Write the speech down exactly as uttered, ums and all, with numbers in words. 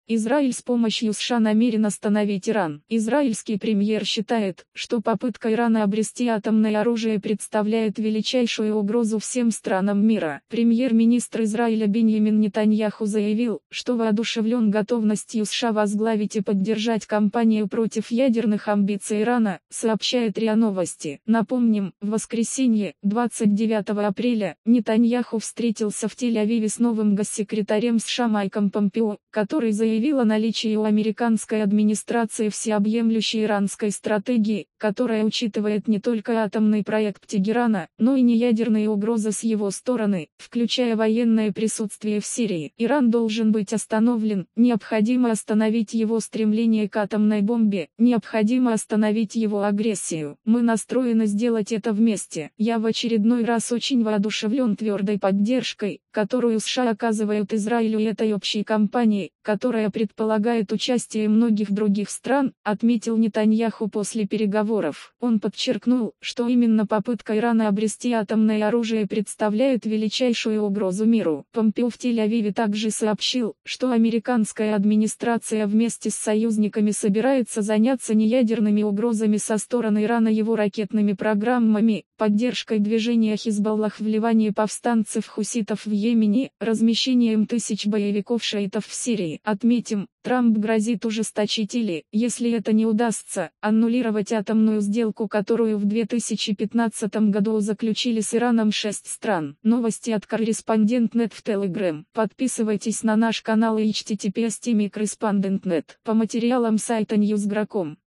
Израиль с помощью США намерен остановить Иран. Израильский премьер считает, что попытка Ирана обрести атомное оружие представляет величайшую угрозу всем странам мира. Премьер-министр Израиля Биньямин Нетаньяху заявил, что воодушевлен готовностью США возглавить и поддержать кампанию против ядерных амбиций Ирана, сообщает РИА Новости. Напомним, в воскресенье, двадцать девятого апреля, Нетаньяху встретился в Тель-Авиве с новым госсекретарем США Майком Помпео, который заявил о наличии у американской администрации всеобъемлющей иранской стратегии, которая учитывает не только атомный проект Тегерана, но и неядерные угрозы с его стороны, включая военное присутствие в Сирии. Иран должен быть остановлен, необходимо остановить его стремление к атомной бомбе, необходимо остановить его агрессию. Мы настроены сделать это вместе. Я в очередной раз очень воодушевлен твердой поддержкой, которую США оказывают Израилю и этой общей кампании, которая предполагает участие многих других стран, отметил Нетаньяху после переговоров. Он подчеркнул, что именно попытка Ирана обрести атомное оружие представляет величайшую угрозу миру. Помпео в Тель-Авиве также сообщил, что американская администрация вместе с союзниками собирается заняться неядерными угрозами со стороны Ирана, его ракетными программами, поддержкой движения Хизбаллах в Ливане, повстанцев-хуситов в Йемене, размещением тысяч боевиков-шиитов в Сирии. Отметим, Трамп грозит ужесточить или, если это не удастся, аннулировать атомную сделку, которую в две тысячи пятнадцатом году заключили с Ираном шесть стран. Новости от Корреспондент точка нет в Telegram. Подписывайтесь на наш канал и эйч ти ти пи эс точка корреспондент точка нет по материалам сайта ньюс точка гра точка ком.